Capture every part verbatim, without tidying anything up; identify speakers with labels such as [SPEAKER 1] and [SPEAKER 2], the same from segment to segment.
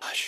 [SPEAKER 1] शाबाश।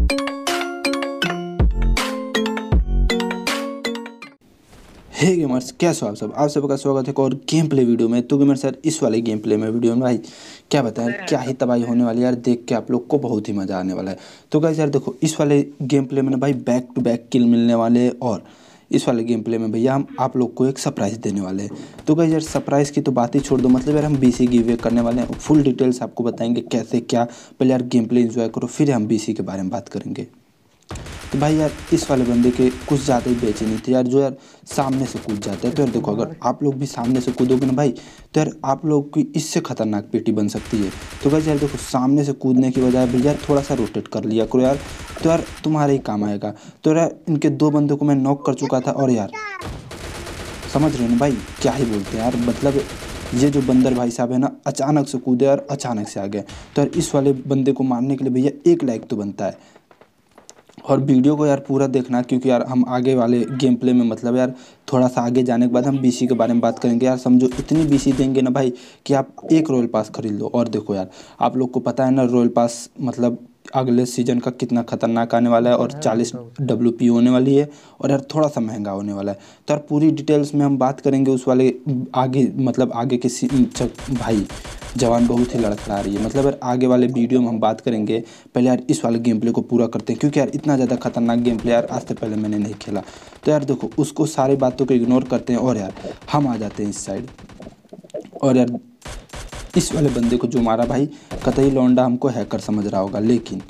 [SPEAKER 1] हे गेमर्स, कैसे हो आप सब? आप सबका स्वागत है एक और गेम प्ले वीडियो में। तो गेमर्स यार, इस वाले गेम प्ले में वीडियो में भाई क्या बताएं, क्या ही तबाही होने वाली है यार। देख के आप लोग को बहुत ही मज़ा आने वाला है। तो गाइस यार देखो, इस वाले गेम प्ले में ना भाई बैक टू बैक किल मिलने वाले हैं, और इस वाले गेम प्ले में भैया हम आप लोग को एक सरप्राइज़ देने वाले हैं। तो गाइस यार, सरप्राइज़ की तो बात ही छोड़ दो, मतलब यार हम बीसी गिव अवे करने वाले हैं। फुल डिटेल्स आपको बताएंगे कैसे क्या। पहले यार गेम प्ले इंजॉय करो, फिर हम बीसी के बारे में बात करेंगे। तो भाई यार, इस वाले बंदे के कुछ ज़्यादा ही बेचैनी थी यार, जो यार सामने से कूद जाता है। तो यार देखो, अगर आप लोग भी सामने से कूदोगे ना भाई, तो यार आप लोग की इससे खतरनाक पेटी बन सकती है। तो भाई यार देखो, सामने से कूदने की बजाय भैया यार थोड़ा सा रोटेट कर लिया करो यार, तो यार तुम्हारे ही काम आएगा। तो यार इनके दो बंदों को मैं नॉक कर चुका था, और यार समझ रहे हो ना भाई क्या ही बोलते हैं यार, मतलब ये जो बंदर भाई साहब है ना, अचानक से कूदे और अचानक से आ गए। तो यार इस वाले बंदे को मारने के लिए भैया एक लाइक तो बनता है, और वीडियो को यार पूरा देखना, क्योंकि यार हम आगे वाले गेम प्ले में मतलब यार थोड़ा सा आगे जाने के बाद हम बीसी के बारे में बात करेंगे यार। समझो इतनी बीसी देंगे ना भाई कि आप एक रॉयल पास खरीद लो। और देखो यार, आप लोग को पता है ना रॉयल पास मतलब अगले सीजन का कितना खतरनाक आने वाला है, और चालीस डब्ल्यू पी होने वाली है, और यार थोड़ा सा महंगा होने वाला है। तो यार पूरी डिटेल्स में हम बात करेंगे उस वाले आगे, मतलब आगे के सी- भाई जवान बहुत ही लड़खड़ा रही है, मतलब यार आगे वाले वीडियो में हम बात करेंगे। पहले यार इस वाले गेम प्ले को पूरा करते हैं, क्योंकि यार इतना ज़्यादा खतरनाक गेम प्ले यार आज से पहले मैंने नहीं खेला। तो यार देखो, उसको सारी बातों को इग्नोर करते हैं, और यार हम आ जाते हैं इस साइड। और यार इस वाले बंदे को जो मारा भाई, कतई लौंडा हमको हैकर समझ रहा होगा, लेकिन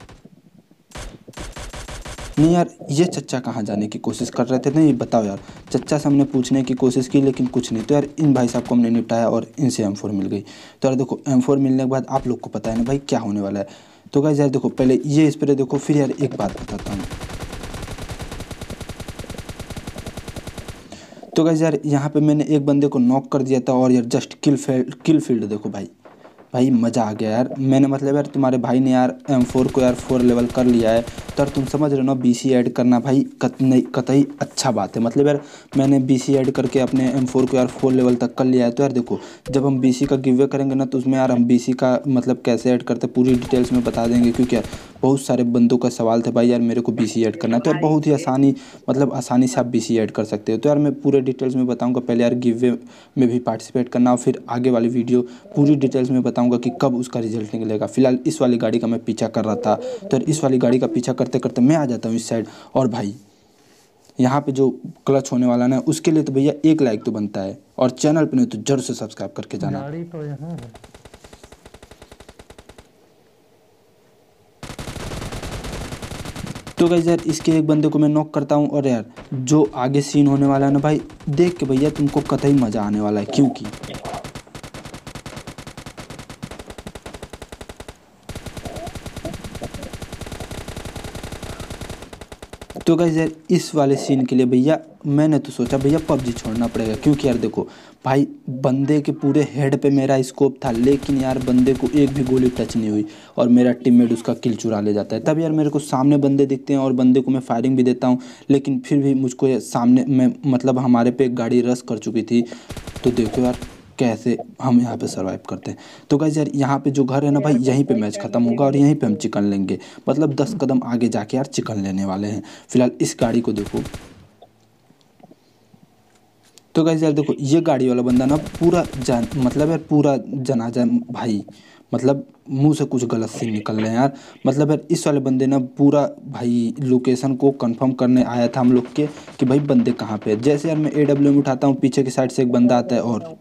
[SPEAKER 1] नहीं यार, ये चच्चा कहाँ जाने की कोशिश कर रहे थे। नहीं बताओ यार, चच्चा से हमने पूछने की कोशिश की लेकिन कुछ नहीं। तो यार इन भाई साहब को हमने निपटाया, और इनसे एम फोर मिल गई। तो यार देखो, एम फोर मिलने के बाद आप लोग को पता है ना भाई क्या होने वाला है। तो गाइस यार देखो, पहले ये स्प्रे देखो, फिर यार एक बात बताता हूँ। तो गाइस यार, यहाँ पे मैंने एक बंदे को नॉक कर दिया था, और यार just kill field kill field देखो भाई, भाई मज़ा आ गया यार। मैंने मतलब यार तुम्हारे भाई ने यार एम फोर को यार फोर लेवल कर लिया है। तो यार तुम समझ रहे हो ना, बीसी ऐड करना भाई कतई कतई अच्छा बात है। मतलब यार मैंने बीसी ऐड करके अपने एम फोर को यार फोर लेवल तक कर लिया है। तो यार देखो, जब हम बीसी का गिव अवे करेंगे ना, तो उसमें यार हम बीसी का मतलब कैसे ऐड करते हैं पूरी डिटेल्स में बता देंगे, क्योंकि यार बहुत सारे बंदों का सवाल था भाई यार मेरे को बीसी ऐड करना है। तो यार बहुत ही आसानी, मतलब आसानी से आप बीसी ऐड कर सकते हो। तो यार मैं पूरे डिटेल्स में बताऊंगा। पहले यार गिव अवे में भी पार्टिसिपेट करना, और फिर आगे वाली वीडियो पूरी डिटेल्स में बताऊंगा कि कब उसका रिजल्ट निकलेगा। फिलहाल इस वाली गाड़ी का मैं पीछा कर रहा था, तो यार इस वाली गाड़ी का पीछा करते करते मैं आ जाता हूँ इस साइड। और भाई यहाँ पे जो क्लच होने वाला ना, उसके लिए तो भैया एक लाइक तो बनता है, और चैनल पे नहीं तो जरूर से सब्सक्राइब करके जाना।
[SPEAKER 2] गाड़ी तो यहाँ है।
[SPEAKER 1] तो गाइस यार, इसके एक बंदे को मैं नॉक करता हूँ, और यार जो आगे सीन होने वाला है ना भाई, देख के भैया तुमको कतई मज़ा आने वाला है। क्योंकि तो गाइस यार, इस वाले सीन के लिए भैया मैंने तो सोचा भैया पबजी छोड़ना पड़ेगा, क्योंकि यार देखो भाई, बंदे के पूरे हेड पे मेरा स्कोप था, लेकिन यार बंदे को एक भी गोली टच नहीं हुई, और मेरा टीममेट उसका किल चुरा ले जाता है। तब यार मेरे को सामने बंदे दिखते हैं, और बंदे को मैं फायरिंग भी देता हूँ, लेकिन फिर भी मुझको ये सामने में मतलब हमारे पे एक गाड़ी रश कर चुकी थी। तो देखो यार कैसे हम यहाँ पे सरवाइव करते हैं। तो गाइस यार, यहाँ पे जो घर है ना भाई, यहीं पे मैच खत्म होगा, और यहीं पे हम चिकन लेंगे। मतलब दस कदम आगे जाके यार चिकन लेने वाले हैं। फिलहाल इस गाड़ी को देखो। तो गाइस यार देखो, ये गाड़ी वाला बंदा ना पूरा जान मतलब यार पूरा जनाजा भाई, मतलब मुंह से कुछ गलत सीन निकल रहे हैं यार। मतलब यार इस वाले बंदे ना पूरा भाई लोकेशन को कंफर्म करने आया था हम लोग के, कि भाई बंदे कहाँ पे है। जैसे यार मैं ए डब्ल्यू में उठाता हूँ, पीछे की साइड से एक बंदा आता है, और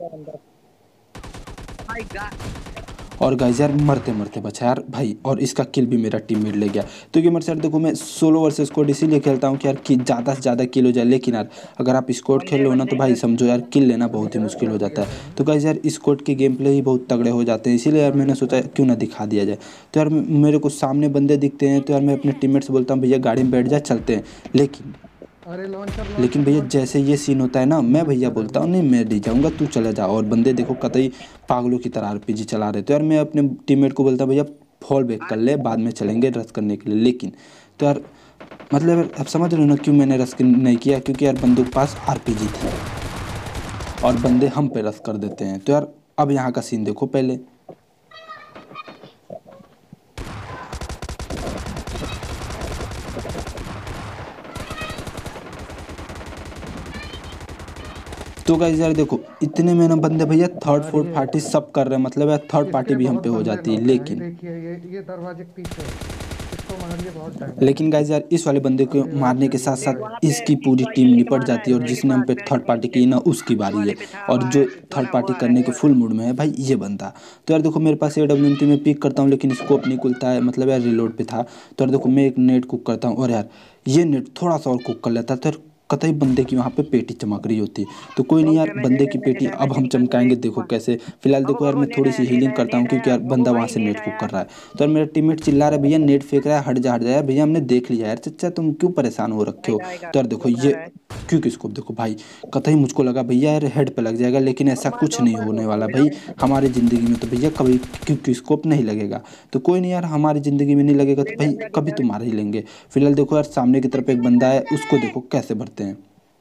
[SPEAKER 1] और गाइस यार मरते मरते बचा यार भाई, और इसका किल भी मेरा टीममेट ले गया। तो ये मेरे साथ देखो, मैं सोलो वर्सेस स्क्वाड इसीलिए खेलता हूँ कि यार कि ज़्यादा से ज़्यादा किल हो जाए। लेकिन यार अगर आप स्क्वाड खेल रहे हो ना, तो भाई समझो यार किल लेना बहुत ही मुश्किल हो जाता है। तो गाइस यार स्क्वाड के गेम प्ले ही बहुत तगड़े हो जाते हैं, इसीलिए यार मैंने सोचा क्यों ना दिखा दिया जाए। तो यार मेरे को सामने बंदे दिखते हैं, तो यार मैं अपने टीममेट से बोलता हूँ भैया गाड़ी में बैठ जा, चलते हैं। लेकिन
[SPEAKER 2] अरे लॉन्चर
[SPEAKER 1] लेकिन
[SPEAKER 2] लॉन्चर
[SPEAKER 1] भैया
[SPEAKER 2] लॉन्चर
[SPEAKER 1] जैसे ये सीन होता है ना, मैं भैया
[SPEAKER 2] लॉन्चर है
[SPEAKER 1] बोलता
[SPEAKER 2] वो।
[SPEAKER 1] हूँ नहीं मैं नहीं जाऊँगा, तू चला जा। और बंदे देखो कतई पागलों की तरह आरपीजी चला रहे। तो यार मैं अपने टीममेट को बोलता भैया फॉल बैक कर ले, बाद में चलेंगे रस करने के लिए। लेकिन तो यार मतलब यार अब समझ रहे हो ना क्यों मैंने रस नहीं किया, क्योंकि यार बंदों के पास आरपीजी थी, और बंदे हम पे रस कर देते हैं। तो यार अब यहाँ का सीन देखो पहले। तो गाइस यार देखो इतने में ना बंदे भैया थर्ड
[SPEAKER 2] यार
[SPEAKER 1] फोर्थ
[SPEAKER 2] ये
[SPEAKER 1] पार्टी सब कर रहे हैं, मतलब यार थर्ड
[SPEAKER 2] इस
[SPEAKER 1] पार्टी
[SPEAKER 2] पे
[SPEAKER 1] भी हम
[SPEAKER 2] बहुत
[SPEAKER 1] पे हो
[SPEAKER 2] बंदे
[SPEAKER 1] जाती है।
[SPEAKER 2] नॉक हैं, ये
[SPEAKER 1] लेकिन
[SPEAKER 2] देखिए, ये ये दरवाजे के पीछे है। इसको मारिए, बहुत डैमेज है।
[SPEAKER 1] लेकिन गाइस यार इस वाले बंदे को
[SPEAKER 2] अब रिवाइव
[SPEAKER 1] मारने के साथ
[SPEAKER 2] चाहिए,
[SPEAKER 3] एक
[SPEAKER 1] साथ
[SPEAKER 2] रिवाइव।
[SPEAKER 3] वहां पे
[SPEAKER 1] इसकी पूरी
[SPEAKER 3] टॉय
[SPEAKER 1] टीम
[SPEAKER 3] टीन
[SPEAKER 1] निपट
[SPEAKER 3] मार रहा है
[SPEAKER 1] जाती है, और
[SPEAKER 3] लोहे के
[SPEAKER 1] जिसने हम
[SPEAKER 3] पास
[SPEAKER 1] पे
[SPEAKER 3] में
[SPEAKER 1] थर्ड पार्टी
[SPEAKER 3] नीचे।
[SPEAKER 1] की ना उसकी
[SPEAKER 3] इस
[SPEAKER 1] बारी
[SPEAKER 3] वाले
[SPEAKER 1] है।
[SPEAKER 3] पे था
[SPEAKER 1] और
[SPEAKER 3] वहां
[SPEAKER 1] जो थर्ड
[SPEAKER 3] सोना
[SPEAKER 1] पार्टी
[SPEAKER 3] हुआ है।
[SPEAKER 1] करने के फुल मूड में है भाई ये बंदा। तो यार देखो मेरे पास ए डब्ल्यू एम टी में पिक करता हूँ लेकिन स्कोप नहीं खुलता है, मतलब यार रिलोड पे था। तो यार देखो मैं एक नेट कुक करता हूँ और यार ये नेट थोड़ा सा और कुक कर लेता तो यार कतई बंदे की वहाँ पे पेटी चमक रही होती। तो कोई नहीं
[SPEAKER 3] बहुत
[SPEAKER 1] यार,
[SPEAKER 3] डैमेज है,
[SPEAKER 1] बंदे की
[SPEAKER 3] डैमेज है,
[SPEAKER 1] पेटी अब
[SPEAKER 3] डैमेज है,
[SPEAKER 1] हम
[SPEAKER 3] निकल
[SPEAKER 1] चमकाएंगे,
[SPEAKER 3] एक
[SPEAKER 1] देखो
[SPEAKER 3] ऊपर।
[SPEAKER 1] कैसे। फिलहाल देखो
[SPEAKER 3] भगो
[SPEAKER 1] यार
[SPEAKER 3] भगो,
[SPEAKER 1] मैं
[SPEAKER 3] नेट
[SPEAKER 1] थोड़ी सी
[SPEAKER 3] आया, नेट
[SPEAKER 1] हीलिंग
[SPEAKER 3] आया,
[SPEAKER 1] करता हूँ
[SPEAKER 3] नेट
[SPEAKER 1] क्योंकि
[SPEAKER 3] आया,
[SPEAKER 1] यार
[SPEAKER 3] भगो
[SPEAKER 1] बंदा वहाँ
[SPEAKER 3] भाई,
[SPEAKER 1] से
[SPEAKER 3] नेट
[SPEAKER 1] नेट कुक
[SPEAKER 3] आया।
[SPEAKER 1] कर रहा है। तो यार मेरा टीममेट चिल्ला रहा है भैया नेट फेंक रहा है, हट जा हट जा यार, भैया हमने देख लिया यार, चचा तुम क्यों परेशान हो रखे हो।
[SPEAKER 3] आएगा आएगा,
[SPEAKER 1] तो यार देखो
[SPEAKER 3] नेट आ
[SPEAKER 1] ये
[SPEAKER 3] रहा है।
[SPEAKER 1] क्योंकि स्कोप देखो भाई, कतई मुझको लगा भैया यार हेड पे लग जाएगा, लेकिन
[SPEAKER 3] अब
[SPEAKER 1] ऐसा
[SPEAKER 3] मार
[SPEAKER 1] कुछ
[SPEAKER 3] दो, अब
[SPEAKER 1] नहीं
[SPEAKER 3] मार
[SPEAKER 1] होने
[SPEAKER 3] दो,
[SPEAKER 1] वाला
[SPEAKER 3] मिला
[SPEAKER 1] भाई।
[SPEAKER 3] मिला।
[SPEAKER 1] हमारी ज़िंदगी में तो भैया कभी क्योंकि स्कोप नहीं लगेगा। तो कोई नहीं यार, हमारी ज़िंदगी में नहीं लगेगा तो
[SPEAKER 3] ले
[SPEAKER 1] भाई
[SPEAKER 3] ले
[SPEAKER 1] कभी
[SPEAKER 3] ले
[SPEAKER 1] तो
[SPEAKER 3] ले।
[SPEAKER 1] मार ही लेंगे। फिलहाल देखो यार सामने की तरफ एक बंदा है, उसको देखो कैसे भरते हैं।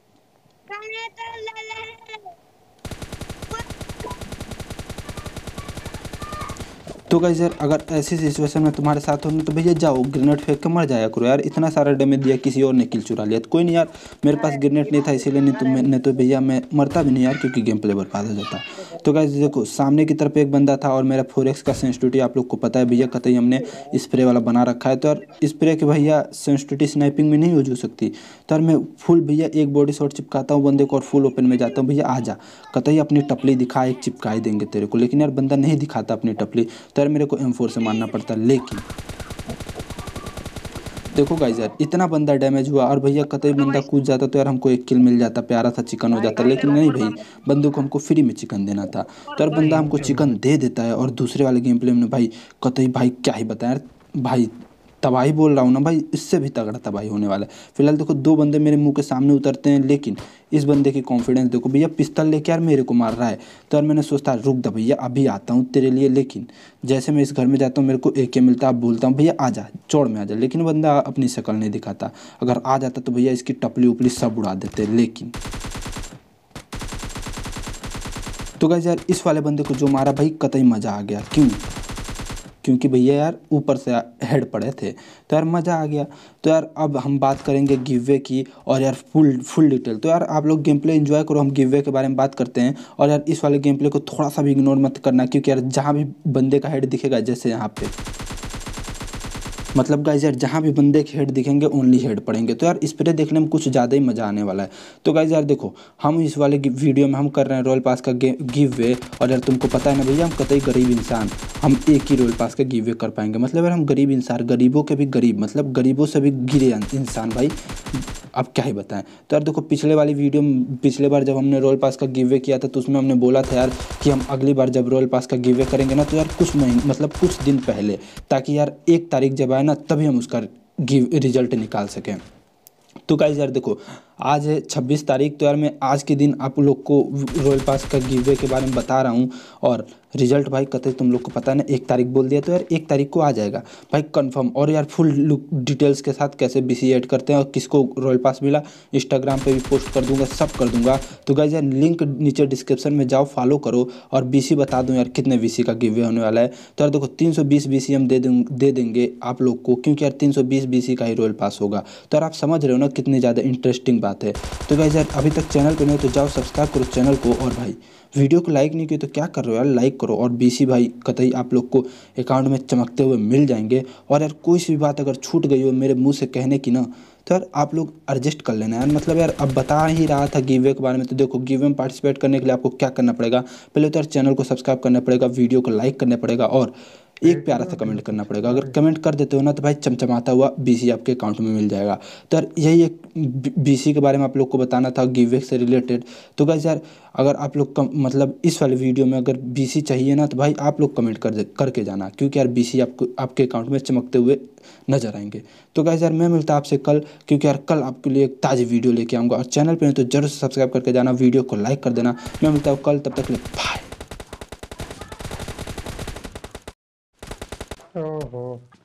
[SPEAKER 1] तो गाइस यार अगर ऐसी सिचुएशन में तुम्हारे साथ हो ना तो भैया जाओ ग्रेनेड फेंक के मर जाया करो यार, इतना सारा डैमेज दिया किसी और ने किल चुरा लिया। तो कोई नहीं यार, मेरे पास ग्रेनेड नहीं था इसीलिए, नहीं तो मैं नहीं तो भैया मैं मरता भी नहीं यार, क्योंकि गेम प्ले बर्बाद हो जाता। तो गाइस देखो सामने की तरफ एक बंदा था और मेरा फोर एक्स का सेंसिटिविटी आप लोग को पता है भैया, कतई हमने स्प्रे वाला बना रखा है। तो यार स्प्रे के भैया सेंसिटिविटी स्नाइपिंग में नहीं यूज हो सकती। तो यार मैं फुल भैया एक बॉडी शॉट चिपकाता हूँ बंदे को और फुल ओपन में जाता हूँ, भैया आ जा, कतई अपनी टपली दिखा, एक चिपका ही देंगे तेरे को। लेकिन यार बंदा नहीं दिखाता अपनी टपली, तो यार मेरे को एम फोर से मारना पड़ता। लेकिन देखो गाइस यार इतना बंदा डैमेज हुआ और भैया कतई
[SPEAKER 3] पकड़ो
[SPEAKER 1] बंदा
[SPEAKER 3] भाई।
[SPEAKER 1] कूद जाता तो यार हमको एक किल मिल जाता, प्यारा सा चिकन हो जाता। लेकिन नहीं भाई, बंदे को हमको फ्री में चिकन देना था। तो यार बंदा हमको चिकन दे देता है और दूसरे वाले गेम प्ले में भाई कतई भाई क्या ही बताएं यार भाई, तबाही बोल रहा हूँ ना भाई, इससे भी तगड़ा तबाही होने वाला है। फिलहाल देखो दो बंदे मेरे मुंह के सामने उतरते हैं, लेकिन इस बंदे की कॉन्फिडेंस देखो भैया, पिस्तल लेके यार मेरे को मार रहा है। तो यार मैंने सोचता रुक दा भैया अभी आता हूँ तेरे लिए, लेकिन जैसे मैं इस घर में जाता हूँ मेरे को ए के मिलता, अब बोलता हूँ भैया आ जा चौड़ में आ जा, लेकिन बंदा अपनी शक्ल नहीं दिखाता। अगर आ जाता तो भैया इसकी टपली उपली सब उड़ा देते। लेकिन तो गाइस यार इस वाले बंदे को जो मारा भाई कतई मज़ा आ गया। क्यों? क्योंकि भैया यार ऊपर से हेड पड़े थे, तो यार मज़ा आ गया। तो यार अब हम बात करेंगे गिववे की और यार फुल फुल डिटेल। तो यार आप लोग गेम प्ले एंजॉय करो, हम गिववे के बारे में बात करते हैं। और यार इस वाले गेम प्ले को थोड़ा सा भी इग्नोर मत करना, क्योंकि यार जहाँ भी बंदे का हेड दिखेगा, जैसे यहाँ पे मतलब गाइज यार जहाँ भी बंदे के हेड दिखेंगे ओनली हेड पड़ेंगे। तो यार स्प्रे देखने में कुछ ज़्यादा ही मज़ा आने वाला है। तो गाइज यार देखो हम इस वाले वीडियो में हम कर रहे हैं रॉयल पास का गिव वे। और यार तुमको पता है ना भैया, हम कतई गरीब इंसान, हम एक ही रॉयल पास का गिव वे कर पाएंगे। मतलब यार हम गरीब इंसान, गरीबों के भी गरीब, मतलब गरीबों से भी गिरे इंसान भाई, अब क्या ही बताएं। तो यार देखो पिछले वाली वीडियो में, पिछले बार जब हमने रॉयल पास का गिव वे किया था तो उसमें हमने बोला था यार कि हम अगली बार जब रॉयल पास का गिव वे करेंगे ना तो यार कुछ महीने मतलब कुछ दिन पहले, ताकि यार एक तारीख जब आए ना तभी हम उसका गिव रिजल्ट निकाल सकें। तो गाइस यार देखो आज है छब्बीस तारीख, तो यार मैं आज के दिन आप लोग को रॉयल पास का गिववे के बारे में बता रहा हूँ। और रिजल्ट भाई कतई तुम लोग को पता है ना, एक तारीख बोल दिया तो यार एक तारीख को आ जाएगा भाई कंफर्म। और यार फुल लुक डिटेल्स के साथ कैसे बीसी ऐड करते हैं और किसको रॉयल पास मिला, इंस्टाग्राम पे भी पोस्ट कर दूंगा, सब कर दूंगा। तो गाइस यार लिंक नीचे डिस्क्रिप्शन में जाओ, फॉलो करो। और बीसी बता दूं यार कितने बीसी का गिववे होने वाला है। तो यार देखो तीन सौ बीस बीसी हम दे दें दे देंगे आप लोग को, क्योंकि यार तीन सौ बीस बीसी का ही रॉयल पास होगा। तो यार आप समझ रहे हो ना कितनी ज़्यादा इंटरेस्टिंग बात है। तो गाइस यार अभी तक चैनल पे नहीं तो जाओ सब्सक्राइब करो चैनल को, और भाई वीडियो को लाइक नहीं किया तो क्या कर रहे हो यार, लाइक करो। और बीसी भाई कतई आप लोग को अकाउंट में चमकते हुए मिल जाएंगे। और यार कोई सी भी बात अगर छूट गई हो मेरे मुंह से कहने की ना, तो यार आप लोग एडजस्ट कर लेना यार। मतलब यार अब बता ही रहा था गिवे के बारे में, तो देखो गिवे में पार्टिसिपेट करने के लिए आपको क्या करना पड़ेगा, पहले तो यार चैनल को सब्सक्राइब करना पड़ेगा, वीडियो को लाइक करना पड़ेगा और एक प्यारा सा कमेंट करना पड़ेगा। अगर कमेंट कर देते हो ना तो भाई चमचमाता हुआ बीसी आपके अकाउंट में मिल जाएगा। तो यार यही एक बीसी के बारे में आप लोग को बताना था गिवे से रिलेटेड। तो गाइस यार अगर आप लोग कम मतलब इस वाले वीडियो में अगर बीसी चाहिए ना तो भाई आप लोग कमेंट कर दे करके जाना, क्योंकि यार बीसी आपको आपके अकाउंट में चमकते हुए नजर आएंगे। तो गाइस यार मैं मिलता आपसे कल, क्योंकि यार कल आपके लिए एक ताज़ी वीडियो लेके आऊँगा। और चैनल पर नहीं तो जरूर सब्सक्राइब करके जाना, वीडियो को लाइक कर देना। मैं मिलता हूँ कल, तब तक के लिए बाय।
[SPEAKER 2] ओहो।